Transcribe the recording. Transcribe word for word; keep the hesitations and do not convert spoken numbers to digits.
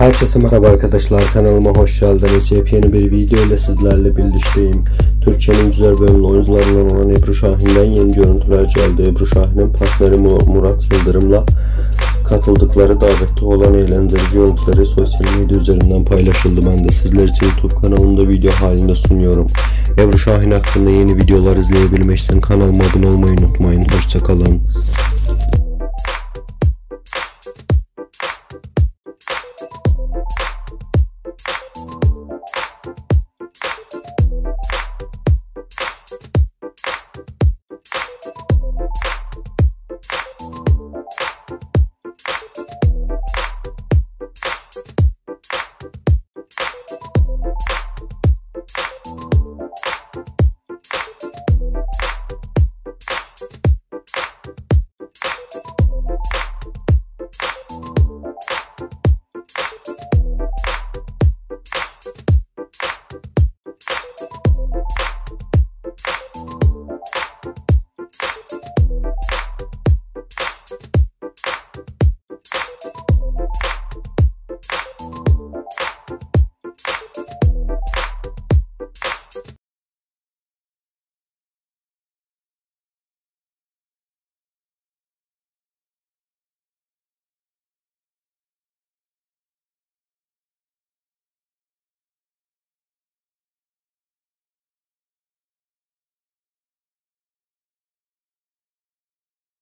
Herkese merhaba arkadaşlar, kanalıma hoş geldiniz. Yepyeni bir video ile sizlerle birlikteyim. Türkiye'nin güzel ve ünlü oyuncularından olan Ebru Şahin'den yeni görüntüler geldi. Ebru Şahin'in partneri Murat Yıldırım'la katıldıkları davette olan eğlenceli görüntüleri sosyal medya üzerinden paylaşıldı. Ben de sizler için YouTube kanalımda video halinde sunuyorum. Ebru Şahin hakkında yeni videolar izleyebilmek için kanalıma abone olmayı unutmayın. Hoşça kalın.